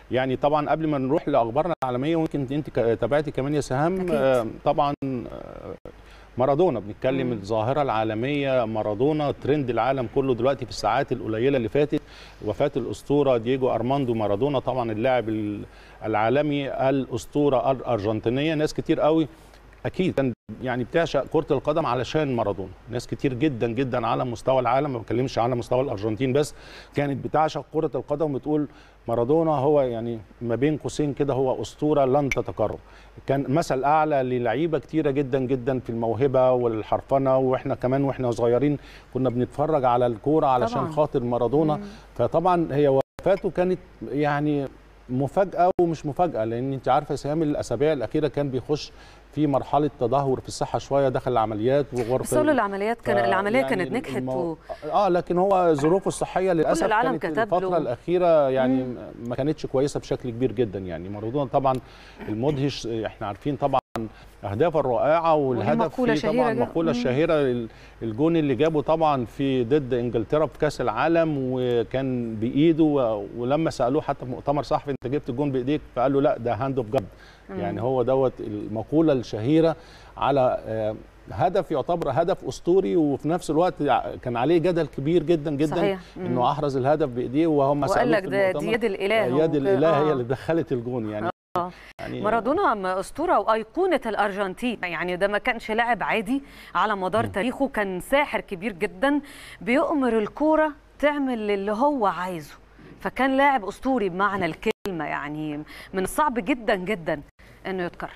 يعني طبعا قبل ما نروح لاخبارنا العالميه، ويمكن انت تابعتي كمان يا سهام، طبعا مارادونا بنتكلم الظاهره العالميه، مارادونا ترند العالم كله دلوقتي في الساعات القليله اللي فاتت. وفاه الاسطوره دييجو ارماندو مارادونا، طبعا اللاعب العالمي الاسطوره الارجنتينيه. ناس كتير قوي اكيد كان يعني بتعشق كره القدم علشان مارادونا، ناس كتير جدا جدا على مستوى العالم، ما بتكلمش على مستوى الارجنتين بس، كانت بتعشق كره القدم وبتقول مارادونا هو يعني ما بين قوسين كده هو اسطوره لن تتكرر. كان مثل اعلى للعيبه كتيره جدا جدا في الموهبه والحرفنه، واحنا كمان واحنا صغيرين كنا بنتفرج على الكوره علشان طبعا خاطر مارادونا. فطبعا هي وفاته كانت يعني مفاجاه ومش مفاجاه، لان انت عارفه سهام الاسابيع الاخيره كان بيخش في مرحله تدهور في الصحه شويه، دخل العمليات وغرفه العمليات العمليه يعني كانت نجحت لكن هو ظروفه الصحيه للاسف كانت الفتره الاخيره يعني ما كانتش كويسه بشكل كبير جدا. يعني مارادونا طبعا المدهش، احنا عارفين طبعا اهدافه الرائعه، والهدف فيه طبعا المقوله الشهيره الجون اللي جابه طبعا في ضد انجلترا في كاس العالم، وكان بايده، ولما سالوه حتى في مؤتمر صحفي انت جبت الجون بايديك، فقال له لا ده هاند اوف جاد. يعني هو دوت المقوله الشهيره على هدف يعتبر هدف اسطوري، وفي نفس الوقت كان عليه جدل كبير جدا جدا صحيح. انه احرز الهدف بايديه، وهم سالوه في المؤتمر دي يد الاله، يد الاله هي اللي دخلت الجون. يعني مارادونا أسطورة وأيقونة الأرجنتين، يعني ده ما كانش لاعب عادي على مدار تاريخه، كان ساحر كبير جدا بيؤمر الكورة تعمل اللي هو عايزه، فكان لاعب أسطوري بمعنى الكلمة، يعني من الصعب جدا جدا أنه يتكرر.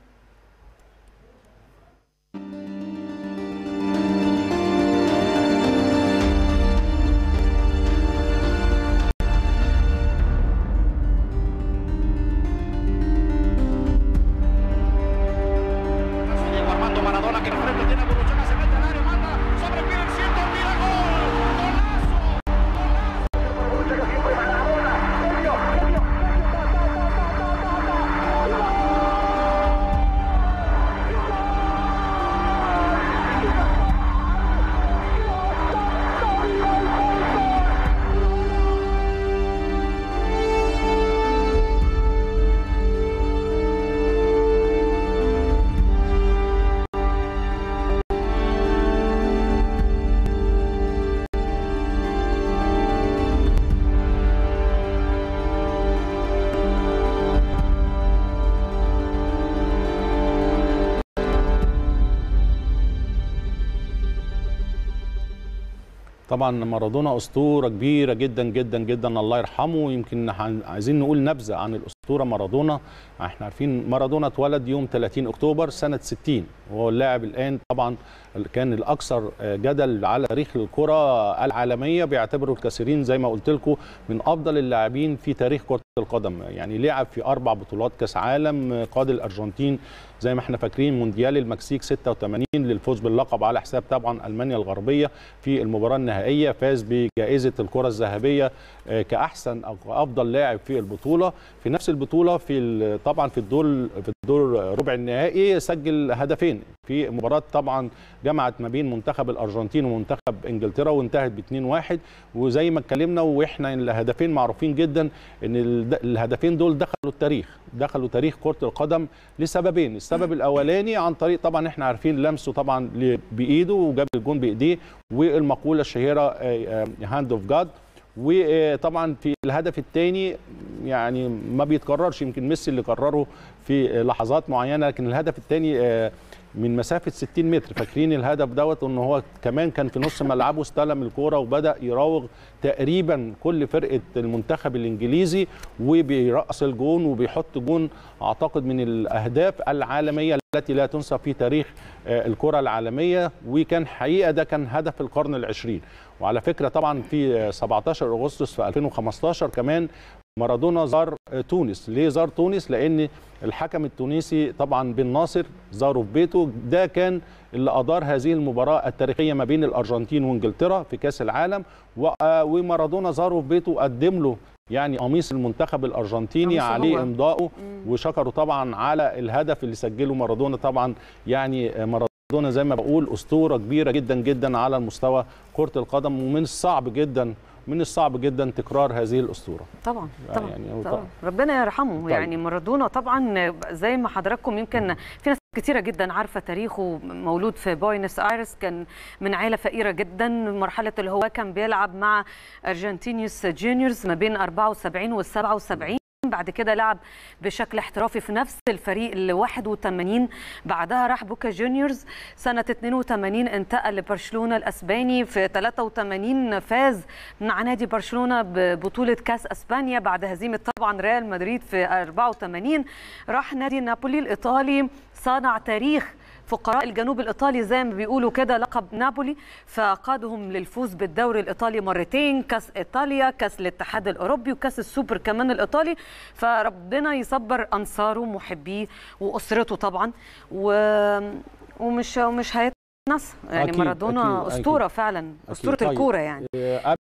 طبعا مارادونا اسطوره كبيره جدا جدا جدا الله يرحمه. يمكن عايزين نقول نبذه عن الاسطوره مارادونا. احنا عارفين مارادونا اتولد يوم 30 اكتوبر سنه 60، وهو اللاعب الان طبعا كان الاكثر جدل على تاريخ الكره العالميه، بيعتبره الكثيرين زي ما قلت لكم من افضل اللاعبين في تاريخ كره القدم. يعني لعب في 4 بطولات كاس عالم، قاد الارجنتين زي ما احنا فاكرين مونديال المكسيك 86 للفوز باللقب على حساب طبعا المانيا الغربيه في المباراه النهائيه، فاز بجائزه الكره الذهبيه كاحسن او افضل لاعب في البطوله. في نفس البطوله طبعا في الدور ربع النهائي سجل هدفين في مباراه طبعا جمعت ما بين منتخب الارجنتين ومنتخب انجلترا، وانتهت ب2-1. وزي ما اتكلمنا واحنا الهدفين معروفين جدا ان الهدفين دول دخلوا تاريخ كره القدم لسببين. السبب الاولاني عن طريق طبعا احنا عارفين لمسه طبعا بايده وجاب الجون بايديه، والمقوله الشهيره هاند اوف جاد. وطبعا في الهدف الثاني يعني ما بيتكررش، يمكن ميسي اللي كرره في لحظات معينه، لكن الهدف الثاني من مسافه 60 متر، فاكرين الهدف دوت ان هو كمان كان في نص ملعبه، استلم الكوره وبدا يراوغ تقريبا كل فرقه المنتخب الانجليزي وبيرقص الجون وبيحط جون اعتقد من الاهداف العالميه التي لا تنسى في تاريخ الكره العالميه. وكان حقيقه ده كان هدف القرن العشرين. وعلى فكره طبعا في 17 اغسطس في 2015 كمان مارادونا زار تونس. ليه زار تونس؟ لان الحكم التونسي طبعا بن ناصر زاره في بيته، ده كان اللي ادار هذه المباراه التاريخيه ما بين الارجنتين وانجلترا في كاس العالم. ومارادونا زاره في بيته، قدم له يعني قميص المنتخب الارجنتيني عليه امضاؤه، وشكروا طبعا على الهدف اللي سجله مارادونا. طبعا يعني مارادونا زي ما بقول اسطوره كبيره جدا جدا على المستوى كره القدم، ومن الصعب جدا من الصعب جدا تكرار هذه الاسطوره. طبعا طبعا, يعني طبعا. ربنا يرحمه. طيب. يعني مارادونا طبعا زي ما حضراتكم يمكن في ناس كتيرة جدا عارفة تاريخه، مولود في بوينس آيرس، كان من عائلة فقيرة جدا. مرحلة اللي هو كان بيلعب مع أرجنتينيوس جونيورز ما بين 74 و 77. بعد كده لعب بشكل احترافي في نفس الفريق ال 81. بعدها راح بوكا جونيورز سنة 82، انتقل لبرشلونة الأسباني. في 83 فاز مع نادي برشلونة ببطولة كاس أسبانيا بعد هزيمة طبعا ريال مدريد في 84. راح نادي نابولي الإيطالي، صنع تاريخ فقراء الجنوب الإيطالي زي ما بيقولوا كده، لقب نابولي، فقادهم للفوز بالدوري الإيطالي مرتين، كاس إيطاليا، كاس الاتحاد الأوروبي، وكاس السوبر كمان الإيطالي. فربنا يصبر أنصاره محبيه وأسرته طبعا، ومش هيتنسى يعني. أكيد مارادونا أسطورة أكيد. فعلا أسطورة الكورة يعني.